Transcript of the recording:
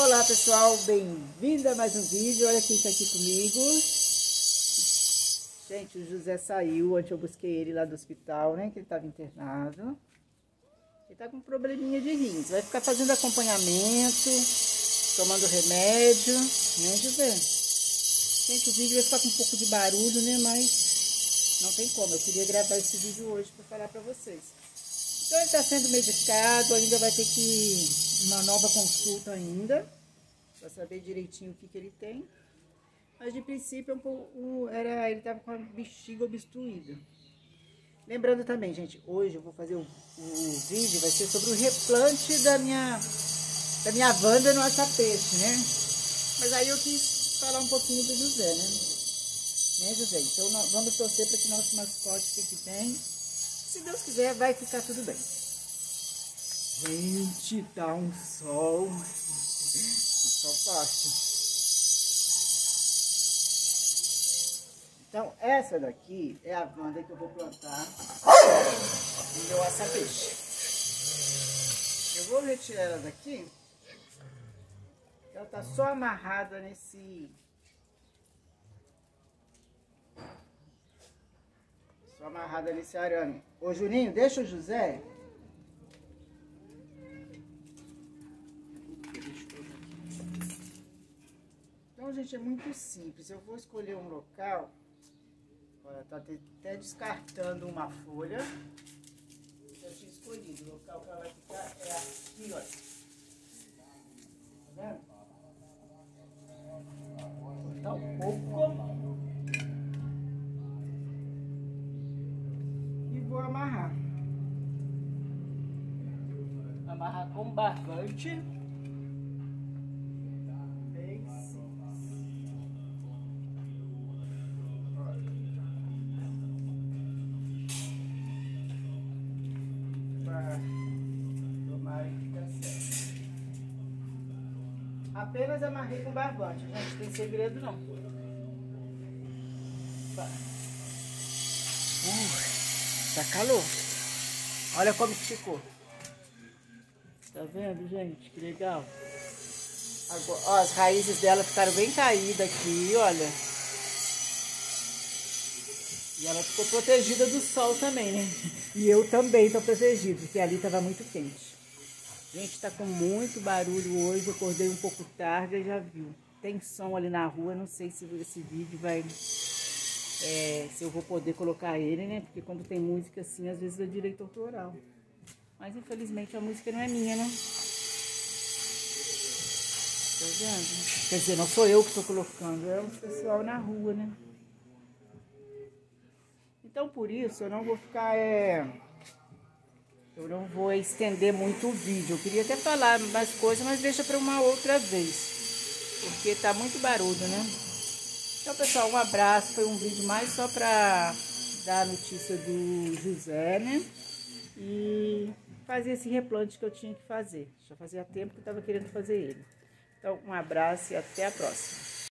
Olá pessoal, bem-vindo a mais um vídeo. Olha quem tá aqui comigo. Gente, o José saiu, ontem eu busquei ele lá do hospital, né, que ele tava internado. Ele tá com um probleminha de rins, vai ficar fazendo acompanhamento, tomando remédio, né, José? Gente, o vídeo vai ficar com um pouco de barulho, né, mas não tem como, eu queria gravar esse vídeo hoje para falar para vocês. Então ele está sendo medicado, ainda vai ter que uma nova consulta ainda, para saber direitinho o que ele tem. Mas de princípio ele estava com a bexiga obstruída. Lembrando também, gente, hoje eu vou fazer o vídeo, vai ser sobre o replante da minha Wanda no Aça-Peixe, né? Mas aí eu quis falar um pouquinho do José, né, José? Então vamos torcer para que nosso mascote fique bem. Se Deus quiser, vai ficar tudo bem. Gente, tá um sol. Um sol forte. Então, essa daqui é a Wanda que eu vou plantar no meu Aça-Peixe. Eu vou retirar ela daqui. Ela tá só amarrada nesse... Só amarrada nesse arame. Ô, Juninho, deixa o José. Então, gente, é muito simples. Eu vou escolher um local. Olha, tá até descartando uma folha. Eu tinha escolhido. O local que ela vai ficar é aqui, olha. Tá vendo? Vou cortar um pouco. E vou amarrar. Amarrar com barbante. Bem simples. Tomara que fica certo. Apenas amarrei com barbante, gente, tem segredo não. Tá calor. Olha como ficou. Tá vendo, gente? Que legal. Agora, ó, as raízes dela ficaram bem caídas aqui, olha. E ela ficou protegida do sol também, né? E eu também tô protegido, porque ali tava muito quente. Gente, tá com muito barulho hoje, eu acordei um pouco tarde, já viu. Tem som ali na rua, não sei se esse vídeo vai... se eu vou poder colocar ele, né? Porque quando tem música assim, às vezes é direito autoral. Mas infelizmente a música não é minha, né? Tá vendo? Quer dizer, não sou eu que tô colocando, é o pessoal na rua, né? Então, por isso, eu não vou ficar... Eu não vou estender muito o vídeo. Eu queria até falar mais coisas, mas deixa para uma outra vez. Porque tá muito barulho, né? Então, pessoal, um abraço. Foi um vídeo mais só para dar a notícia do José, né? E fazer esse replante que eu tinha que fazer. Já fazia tempo que eu estava querendo fazer ele. Então, um abraço e até a próxima.